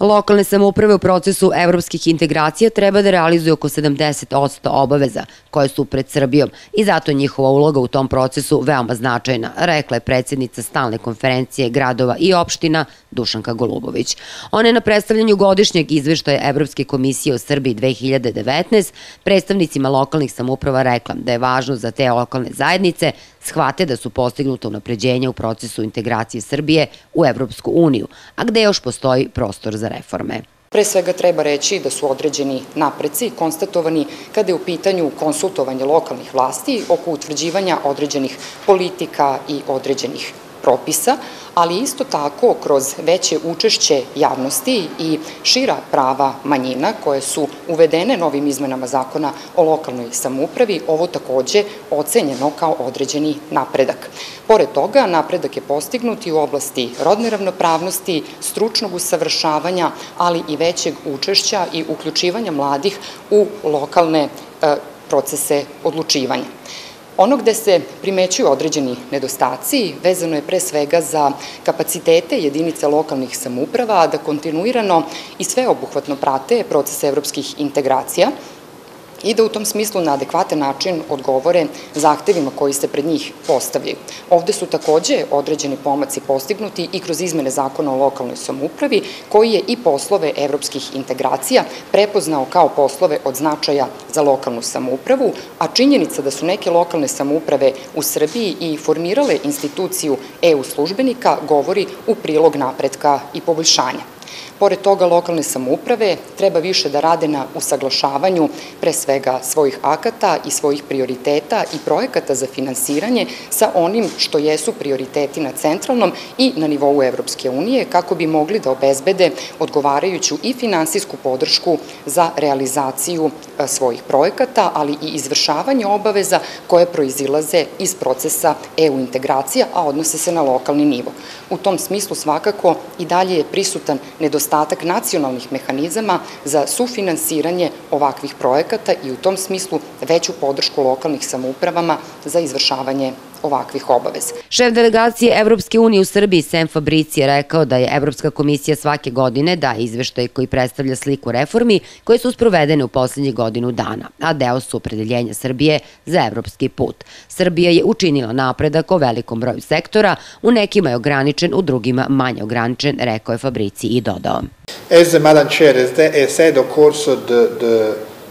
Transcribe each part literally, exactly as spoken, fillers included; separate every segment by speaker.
Speaker 1: Lokalne samouprave u procesu evropskih integracija treba da realizuju oko sedamdeset posto obaveza koje su pred Srbijom i zato je njihova uloga u tom procesu veoma značajna, rekla je predsjednica Stalne konferencije gradova i opština Dušanka Golubović. Ona je na predstavljanju godišnjeg izveštaja Evropske komisije o Srbiji dve hiljade devetnaeste predstavnicima lokalnih samouprava rekla da je važno za te lokalne zajednice shvate da su postignuta unapređenja u procesu integracije Srbije u Evropsku uniju, a gde još postoji prostor za reforme.
Speaker 2: Pre svega treba reći da su određeni napreci konstatovani kada je u pitanju konsultovanje lokalnih vlasti oko utvrđivanja određenih politika i određenih propisa, ali isto tako kroz veće učešće javnosti i šira prava manjina koje su uvedene novim izmenama zakona o lokalnoj samoupravi, ovo takođe ocenjeno kao određeni napredak. Pored toga, napredak je postignut i u oblasti rodne ravnopravnosti, stručnog usavršavanja, ali i većeg učešća i uključivanja mladih u lokalne procese odlučivanja. Ono gde se primećuju određeni nedostaci vezano je pre svega za kapacitete jedinice lokalnih samouprava da kontinuirano i sveobuhvatno prate proces evropskih integracija i da u tom smislu na adekvatan način odgovore zahtevima koji se pred njih postavljaju. Ovde su takođe određeni pomaci postignuti i kroz izmene zakona o lokalnoj samoupravi, koji je i poslove evropskih integracija prepoznao kao poslove od značaja za lokalnu samoupravu, a činjenica da su neke lokalne samouprave u Srbiji i formirale instituciju E U službenika govori u prilog napretka i poboljšanja. Pored toga, lokalne samouprave treba više da rade na usaglašavanju pre svega svojih akata i svojih prioriteta i projekata za finansiranje sa onim što jesu prioriteti na centralnom i na nivou Evropske unije, kako bi mogli da obezbede odgovarajuću i finansijsku podršku za realizaciju svojih projekata, ali i izvršavanje obaveza koje proizilaze iz procesa E U integracija, a odnose se na lokalni nivo. U tom smislu svakako i dalje je prisutan nedostatak nacionalnih mehanizama za sufinansiranje ovakvih projekata i u tom smislu veću podršku lokalnih samoupravama za izvršavanje ovakvih obaveza.
Speaker 1: Šef delegacije Evropske unije u Srbiji Sem Fabrici je rekao da je Evropska komisija svake godine daje izveštaj koji predstavlja sliku reformi koje su sprovedene u poslednjih godinu dana, a deo su opredeljenja Srbije za evropski put. Srbija je učinila napredak o velikom broju sektora, u nekima je ograničen, u drugima manje ograničen, rekao je Fabrici i dodao.
Speaker 3: As Madam Chair has said, of course, the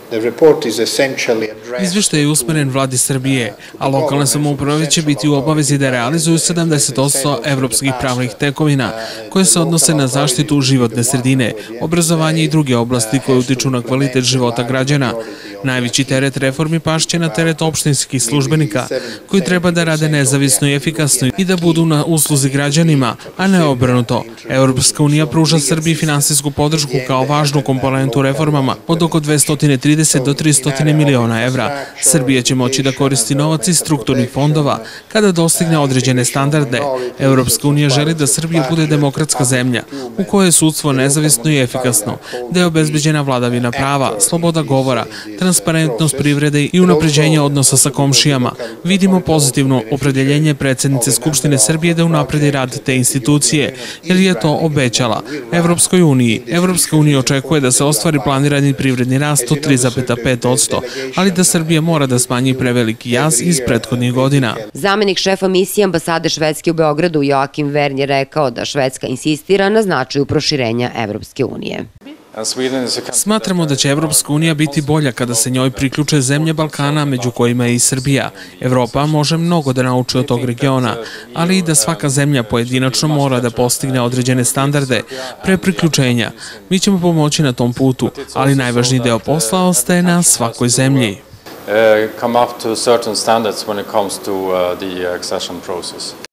Speaker 4: Izveštaj je usmeren vladi Srbije, a lokalne samouprave će biti u obavezi da realizuju sedamdeset posto evropskih pravnih tekovina koje se odnose na zaštitu životne sredine, obrazovanje i druge oblasti koje utiču na kvalitet života građana. Najveći teret reformi pašće na teret opštinskih službenika koji treba da rade nezavisno i efikasno i da budu na usluzi građanima, a ne obrnuto. Evropska unija pruža Srbiji finansijsku podršku kao važnu komponentu reformama od oko dvesta trideset do tristo miliona evra. Srbija će moći da koristi novac iz strukturnih fondova kada dostigne određene standarde. Evropska unija želi da Srbija bude demokratska zemlja u kojoj je sudstvo nezavisno i efikasno, da je obezbeđena vladavina prava, sloboda govora, transparentnost privrede i unapređenje odnosa sa komšijama. Vidimo pozitivno opredeljenje predsednice Skupštine Srbije da unapredi rad te institucije, jer je to obećala Evropskoj uniji. Evropska unija očekuje da se ostvari planirani privredni rast od tri zarez pet posto, ali da Srbija mora da smanji preveliki jaz iz prethodnih godina.
Speaker 1: Zamenik šefa misije ambasade Švedske u Beogradu Joakim Vern je rekao da Švedska insistira na značaju proširenja Evropske unije.
Speaker 4: Smatramo da će Evropska unija biti bolja kada se njoj priključe zemlje Balkana, među kojima je i Srbija. Evropa može mnogo da nauči od tog regiona, ali i da svaka zemlja pojedinačno mora da postigne određene standarde pre priključenja. Mi ćemo pomoći na tom putu, ali najvažniji deo posla ostaje na svakoj zemlji.
Speaker 5: come up to certain standards when it comes to uh, the accession process.